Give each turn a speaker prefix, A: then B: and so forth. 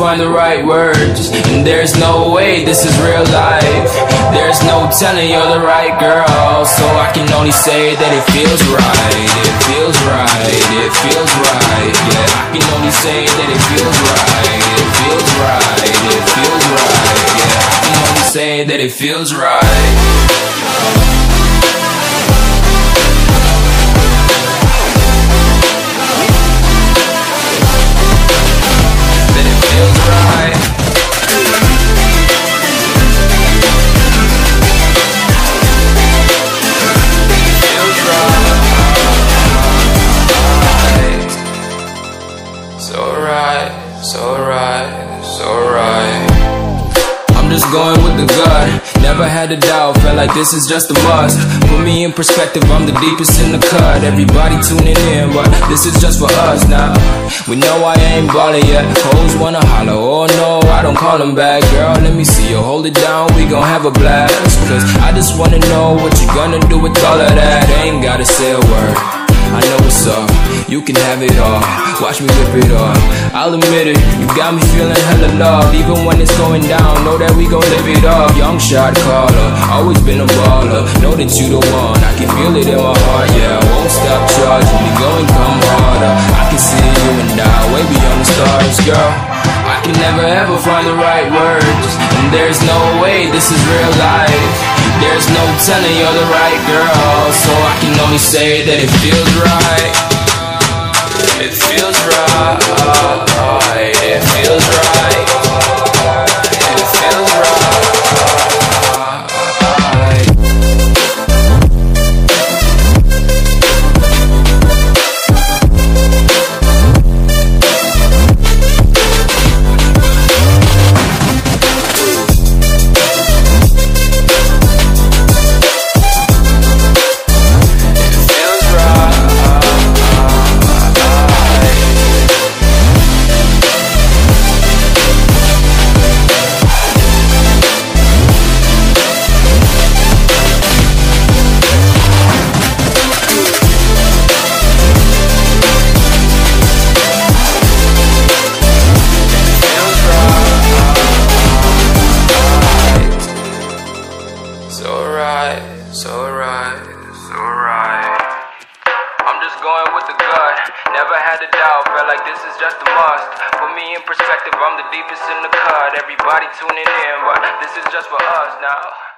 A: find the right words, and there's no way this is real life. There's no telling you're the right girl, so I can only say that it feels right. It feels right, it feels right, yeah. I can only say that it feels right. It feels right, it feels right, yeah. I can only say that it feels right. I'm just going with the gut, never had a doubt, felt like this is just a must. Put me in perspective, I'm the deepest in the cut. Everybody tuning in, but this is just for us now. We know I ain't ballin' yet, hoes wanna holler, oh no, I don't call them back. Girl, let me see you hold it down, we gon' have a blast. Cause I just wanna know what you gonna do with all of that. Ain't gotta say a word, I know what's up, you can have it all. Watch me rip it off, I'll admit it, you got me feeling hella love. Even when it's going down, know that we gon' live it up. Young shot caller, always been a baller. Know that you the one, I can feel it in my heart, yeah. I won't stop charging me, go and come harder. I can see you and I, way beyond the stars, girl. I can never ever find the right words, and there's no way this is real life. There's no telling you're the right girl, so I can only say that it feels right. It feels right, it feels right, it feels right. So right. I'm just going with the gut, never had a doubt, felt like this is just a must. Put me in perspective, I'm the deepest in the cut. Everybody tuning in, but this is just for us now.